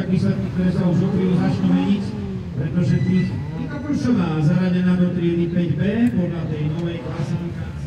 výsledky, ktoré sa už o chvíľu začnú meniť, pretože tých Nika Prušová zaradená do triedy 5B podľa tej novej klasifikácie.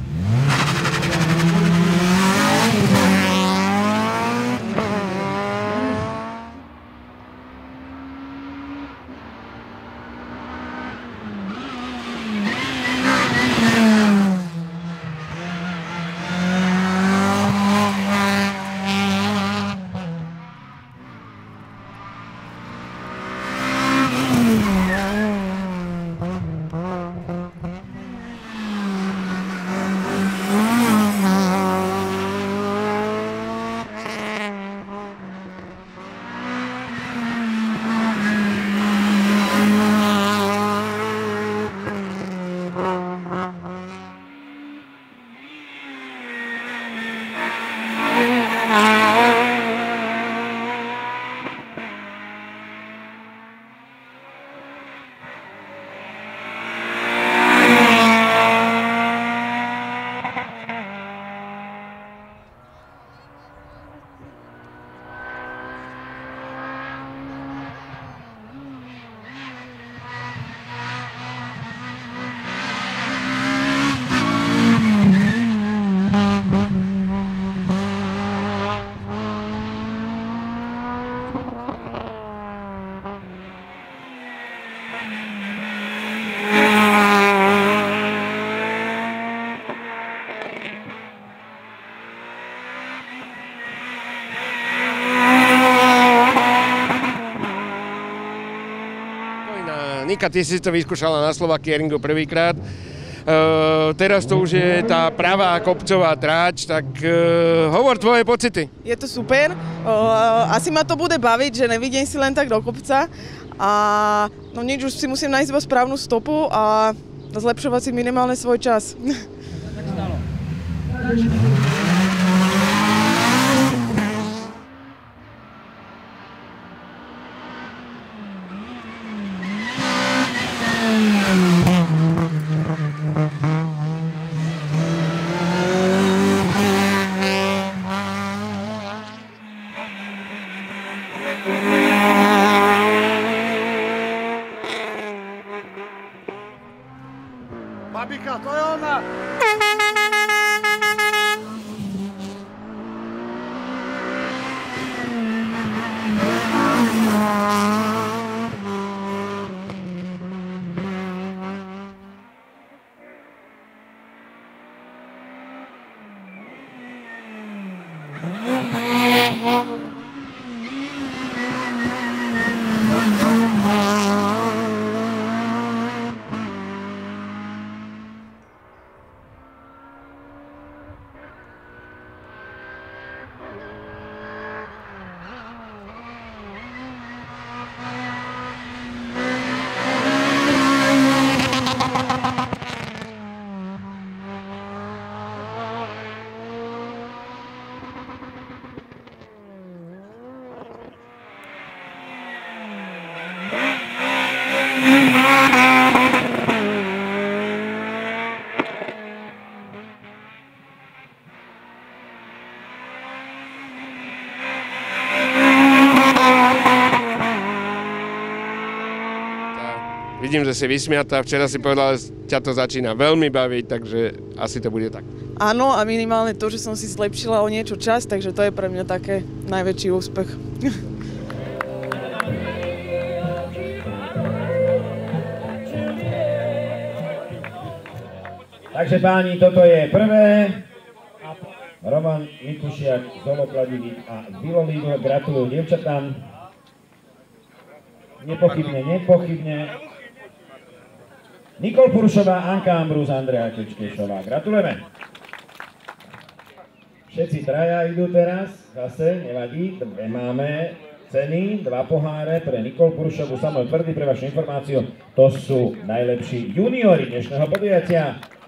Nika, ty si to vyskúšala na Slovakieringu prvýkrát. Teraz to už je tá pravá kopcová tráč, tak hovor tvoje pocity. Je to super, asi ma to bude baviť, že nevidím si len tak do kopca a no nič, už si musím nájsť iba správnu stopu a zlepšovať si minimálne svoj čas. Tak stalo. Babika, to je ona! Vidím, že si vysmiatá. Včera si povedala, že ťa to začína veľmi baviť, takže asi to bude tak. Áno, a minimálne to, že som si zlepšila o niečo čas, takže to je pre mňa také najväčší úspech. Takže páni, toto je prvé. Roman Mikušiak, Zolo Kladivík a Bilo Lígl gratulujú dievčatám. Nepochybne. Nikol Prušová, Anka Ambrus, Andrea Kečkešová. Gratulujeme. Všetci traja idú teraz, zase, nevadí, dve máme ceny, 2 poháre pre Nikol Prušovú. Samuel Tvrdý, pre vašu informáciu, to sú najlepší juniori dnešného podujatia.